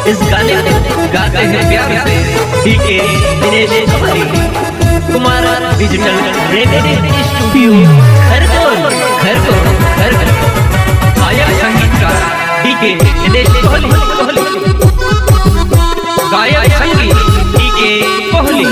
इस गाने को गाते हैं प्यार से DK Dinesh Chaudhary, Kumar digital recording studio Khargone. गायक संगीतकार डीके दिनेश चौधरी, गायक संगीत डीके कोहली।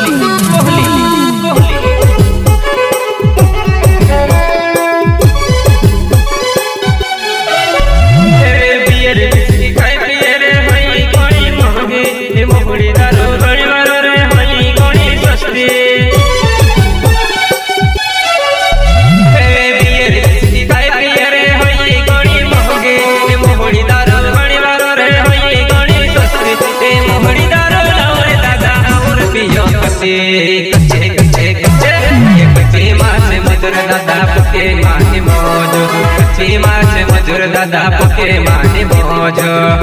मजूर दादा पके माने मौज।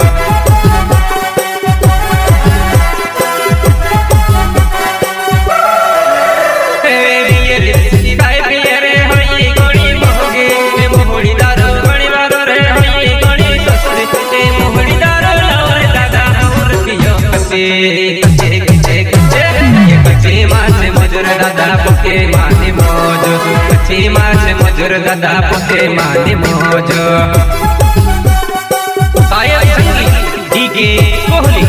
मजूर दादा पके माने मौज, कच्ची माछ मजूर दादा पके माने मौज। गायक संगीत डीके कोहली।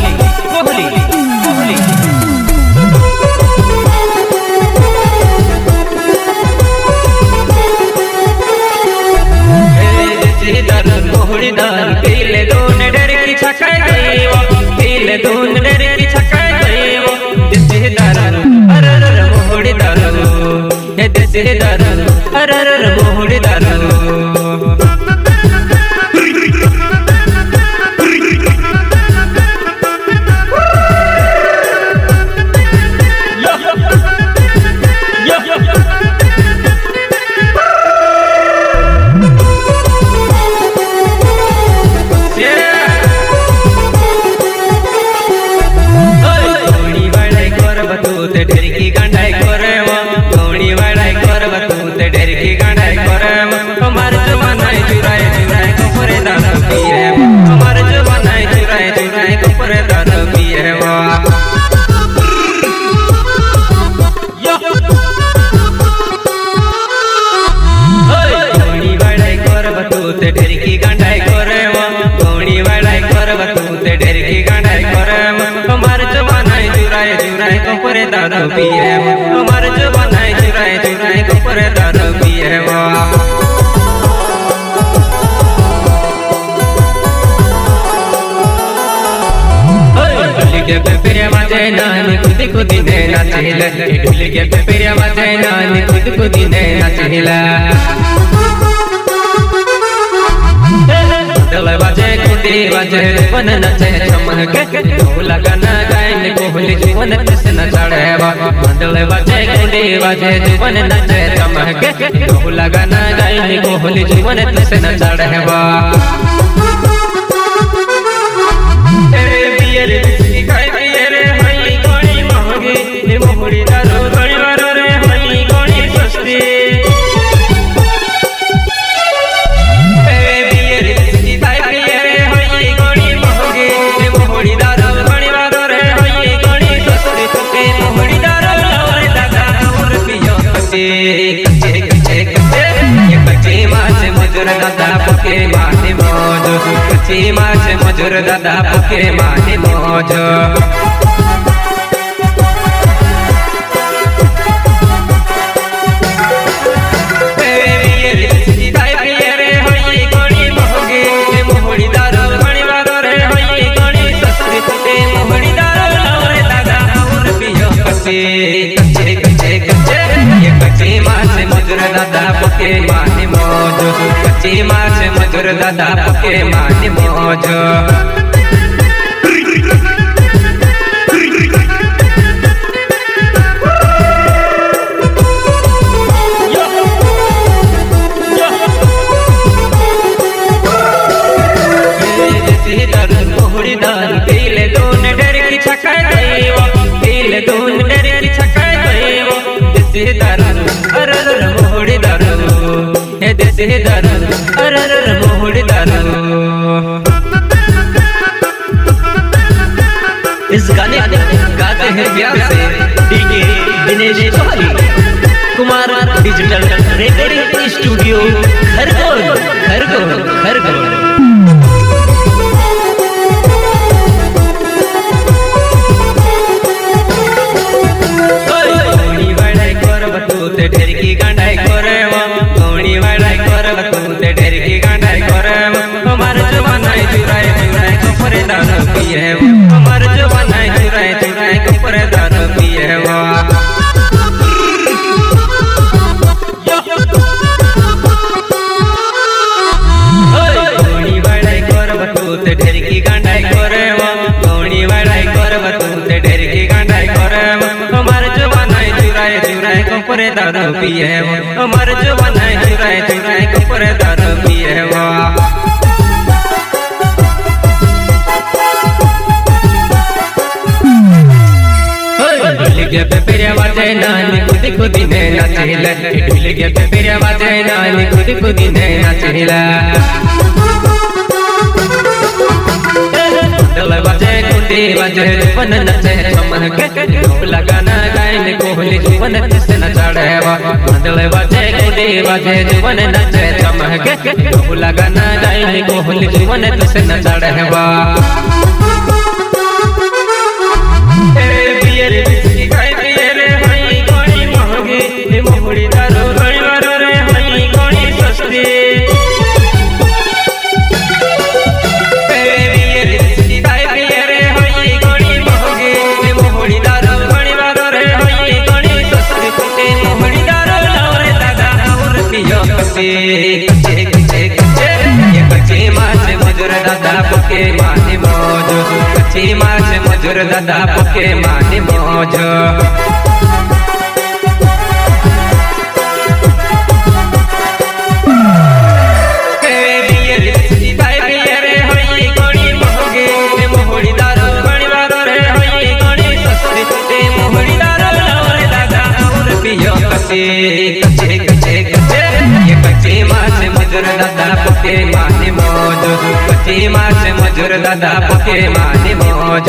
मोहड़ी दाल पीले दोन डर की छकाई गईव, पीले दोन डर की छकाई गईव। दिसे दाल अरर मोहड़ी दाल, हे दिसे दाल अरर मोहड़ी दाल। दारू पिए हमार जवानाई चुराए चुराए कपड़े दारू पिए ढोली के पेरिया बजे नानी खुद खुद ने नाचेला, ढोली के पेरिया बजे नानी खुद खुद ने नाचेला। डोला बजे कुटी बजे वन नचे चमक, ढोला गाना गायन कोहली जीवन से न चढ़ेवा। डोला बजे कुटी बजे जीवन नचे चमक, ढोला गाना गायन कोहली जीवन से न चढ़ेवा। मोहड़ी दारू बड़ी बारो रे हई गोड़ी सस्ती। मजूर दादा पके माने मौज, कच्ची माछ मजूर दादा पके माने मौज। कच्ची माछ मजूर दादा पके माने मौज, कच्ची माछ मजूर दादा पके माने मौज। मोहड़ी दाल पीले दोन डर की छकाई गईव, पीले दोन डर की छकाई गईव। दिसे दाल अरर मोहड़ी दाल, हे दिसे दाल अरर मोहड़ी दाल। प्यार से DK Dinesh Chauhan Kumar digital recording studio Khargone. ढेरकी गांडाई करे गौणी वाड़ाई करे ते ढेरकी गांडाई करे हमार जवानाई चुराए चुराए कपरे दारू पिए हमार जवानाई चुराए चुराए कपरे दारू पिए गौणी वाड़ाई करे ते ढेरकी गांडाई करे गौणी वाड़ाई करे ते ढेरकी गांडाई करे हमार जवानाई चुराए चुराए कपरे दारू पिए हमार जवानाई चुराए चुराए कपरे दारू पिए ढोलकिया पे पेरिया बाजे नानी खुद खुद ने नाचेला ढोलकिया पे पेरिया बाजे नानी खुद खुद ने नाचेला ढोल बाजे कुंडी बाजे जीवन नचे चमके ढोल गाना गायन कोहली जीवन से नचाड़ेवा ढोल बाजे कुंडी बाजे जीवन नचे चमके ढोल गाना गायन कोहली जीवन से नचाड़ेवा पके माने मौज कच्ची माछ मजूर दादा पके माने मौज कच्ची माछ मजूर दादा पके माने मौज कच्ची माछ मजूर दादा पके माने मौज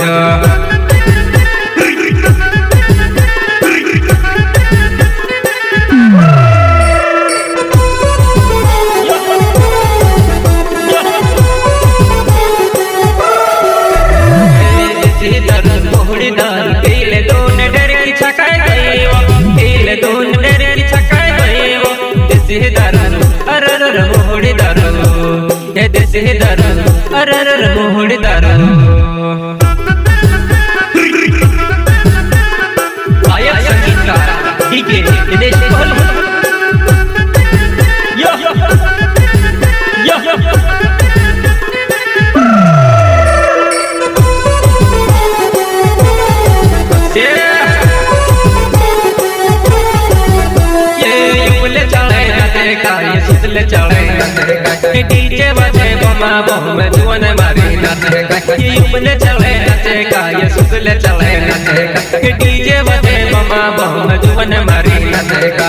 मोहड़ी दारू गायक संगीतकार डीके दिनेश चौहान डीजे बजे बमा बम जुवन मारी नाचे यूपले चले नाचे का ये सुगले चले नाचे डीजे बजे बमा बम जुवन मारी नाचे का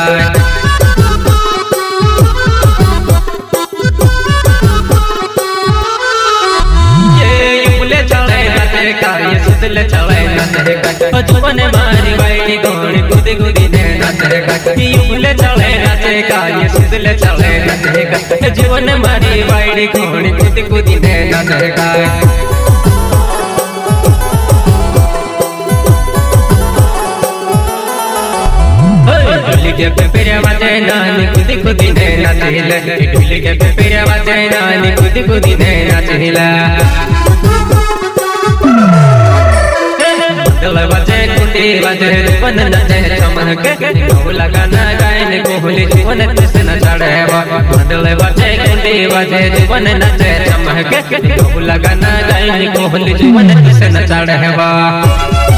ये यूपले चले नाचे का ये सुगले चले नाचे जुवन मारी वाली गोणी गुदी गुदी ने नाचे यूपले चले नाचे का ये सुगले चले नाचे जीवन मारी वाड़ी घोड़ी खुद खुदी ने नाचेगा ढोलकिया पे पेरिया बाजे नानी खुद खुदी ने नाचेला ढोलकिया पे पेरिया बाजे नानी खुद खुदी ने नाचेला ढोल बाजे कुंडी बाजे जीवन नचे चमके ढोल गाना गायन कोहली जीवन से नचाड़ेवा ढोल बाजे कुंडी बाजे जीवन नचे चमके ढोल गाना गायन कोहली जीवन से नचाड़ेवा।